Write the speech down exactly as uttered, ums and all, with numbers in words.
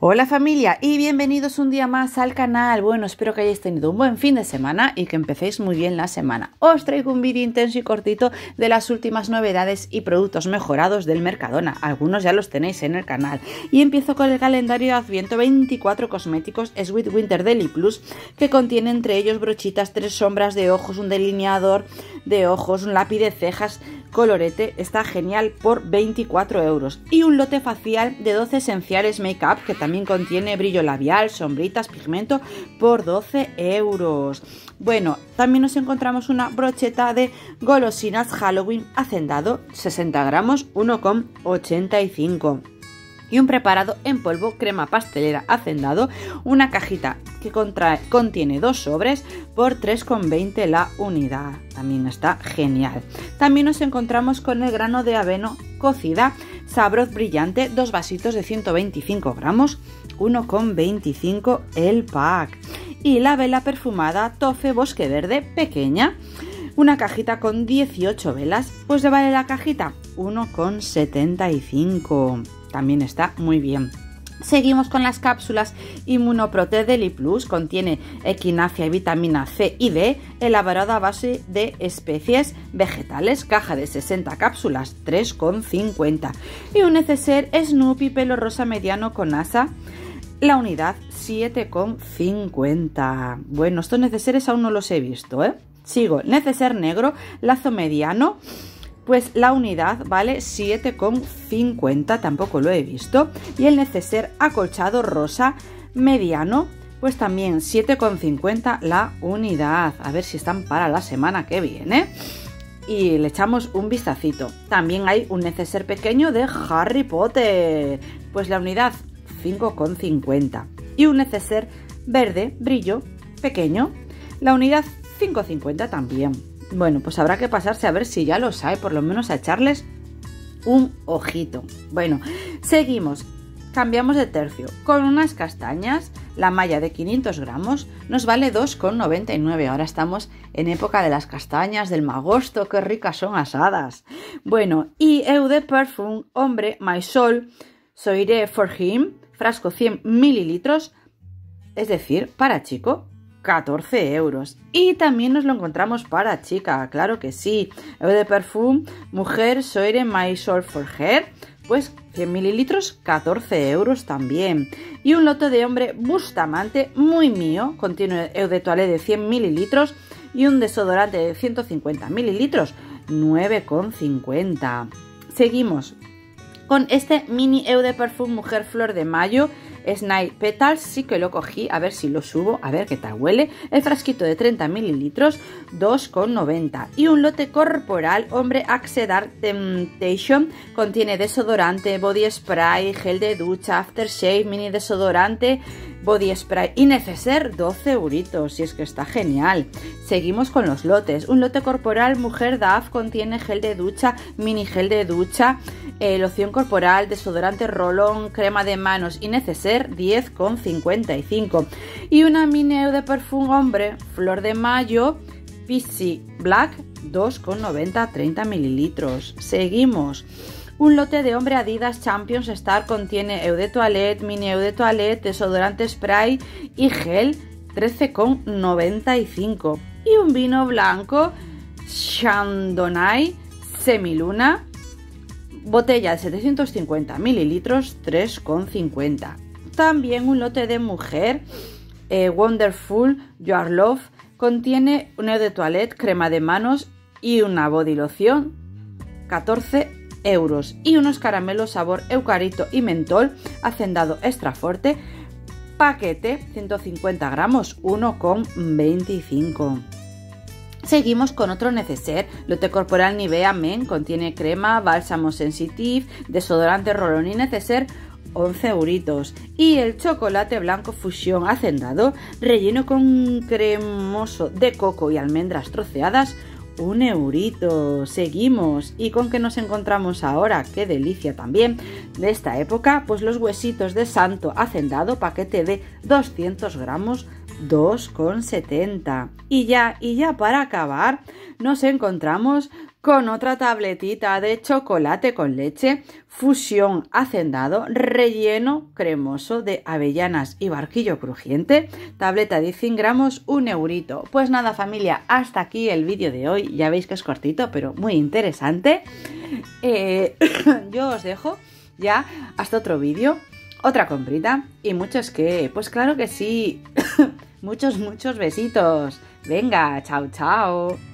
Hola familia y bienvenidos un día más al canal. Bueno, espero que hayáis tenido un buen fin de semana y que empecéis muy bien la semana. Os traigo un vídeo intenso y cortito de las últimas novedades y productos mejorados del Mercadona. Algunos ya los tenéis en el canal. Y empiezo con el calendario de Adviento veinticuatro cosméticos Sweet Winter Daily Plus, que contiene entre ellos brochitas, tres sombras de ojos, un delineador de ojos, un lápiz de cejas, colorete. Está genial por veinticuatro euros. Y un lote facial de doce esenciales make-up que también contiene brillo labial, sombritas, pigmento por doce euros. Bueno, también nos encontramos una brocheta de golosinas Halloween hacendado, sesenta gramos, uno con ochenta y cinco. Y un preparado en polvo crema pastelera hacendado, una cajita que contrae, contiene dos sobres por tres con veinte la unidad. También está genial. También nos encontramos con el grano de avena cocida Sabroz brillante, dos vasitos de ciento veinticinco gramos, uno con veinticinco el pack. Y la vela perfumada Tofe Bosque Verde pequeña, una cajita con dieciocho velas, pues le vale la cajita uno con setenta y cinco. También está muy bien. Seguimos con las cápsulas Inmunoprote Daily Plus, contiene equinacia y vitamina C y D, elaborada a base de especies vegetales, caja de sesenta cápsulas, tres con cincuenta. Y un neceser Snoopy pelo rosa mediano con asa, la unidad siete con cincuenta. Bueno, estos neceseres aún no los he visto, ¿eh? Sigo, neceser negro, lazo mediano, pues la unidad vale siete con cincuenta, tampoco lo he visto. Y el neceser acolchado rosa mediano, pues también siete con cincuenta la unidad. A ver si están para la semana que viene. Y le echamos un vistacito. También hay un neceser pequeño de Harry Potter, pues la unidad cinco con cincuenta. Y un neceser verde brillo pequeño, la unidad cinco con cincuenta también. Bueno, pues habrá que pasarse a ver si ya los hay, por lo menos a echarles un ojito. Bueno, seguimos, cambiamos de tercio. Con unas castañas, la malla de quinientos gramos nos vale dos con noventa y nueve. Ahora estamos en época de las castañas, del magosto, qué ricas son asadas. Bueno, y Eau de Parfum Hombre My Soul Soirée for Him, frasco cien mililitros, es decir, para chico, catorce euros. Y también nos lo encontramos para chica, claro que sí. Eau de Parfum Mujer Soirée My Soul for Her, pues cien mililitros, catorce euros también. Y un lote de hombre Bustamante muy mío, contiene Eau de Toilette de cien mililitros y un desodorante de ciento cincuenta mililitros, nueve con cincuenta. Seguimos con este mini Eau de Parfum Mujer Flor de Mayo Snail Petals, sí que lo cogí, a ver si lo subo, a ver qué tal huele. El frasquito de treinta mililitros, dos con noventa. Y un lote corporal Hombre Axe Dark Temptation, contiene desodorante, body spray, gel de ducha, aftershave, mini desodorante, body spray y neceser, doce euritos, y es que está genial. Seguimos con los lotes. Un lote corporal Mujer D A F contiene gel de ducha, mini gel de ducha, eh, loción corporal, desodorante rolón, crema de manos y neceser, diez con cincuenta y cinco. Y una mini Eau de Parfum Hombre Flor de Mayo Peachy Black, dos con noventa, treinta mililitros. Seguimos. Un lote de hombre Adidas Champions Star contiene Eau de Toilette, mini Eau de Toilette, desodorante spray y gel, trece con noventa y cinco. Y un vino blanco Chandonnay Semiluna, botella de setecientos cincuenta mililitros, tres con cincuenta. También un lote de mujer eh, Wonderful Your Love, contiene un Eau de Toilette, crema de manos y una body loción, catorce euros. Y unos caramelos sabor eucalipto y mentol hacendado extra fuerte, paquete ciento cincuenta gramos, uno con veinticinco. Seguimos con otro neceser, lote corporal Nivea Men, contiene crema, bálsamo sensitive, desodorante rolón y neceser, once euritos. Y el chocolate blanco fusión hacendado, relleno con cremoso de coco y almendras troceadas, un eurito. Seguimos. ¿Y con qué nos encontramos ahora? ¡Qué delicia también de esta época! Pues los huesitos de santo hacendado, paquete de doscientos gramos, dos con setenta. Y ya, y ya para acabar, nos encontramos con otra tabletita de chocolate con leche, fusión hacendado, relleno cremoso de avellanas y barquillo crujiente, tableta de cien gramos, un eurito. Pues nada, familia, hasta aquí el vídeo de hoy. Ya veis que es cortito, pero muy interesante. Eh, yo os dejo ya hasta otro vídeo, otra comprita y muchos que, pues claro que sí, muchos, muchos besitos. Venga, chao, chao.